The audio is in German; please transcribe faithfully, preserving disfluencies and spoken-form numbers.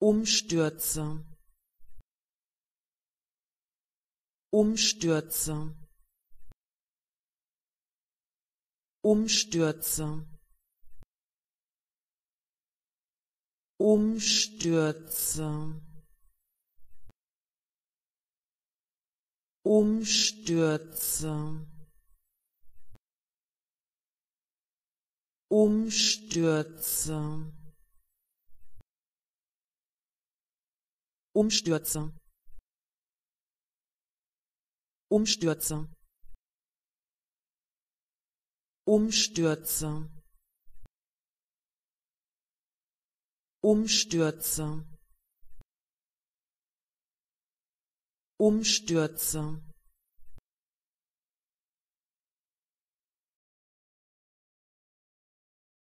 Umstürze, Umstürze, Umstürze, Umstürze, Umstürze, Umstürze, Umstürze, Umstürze, Umstürze, Umstürze, Umstürze.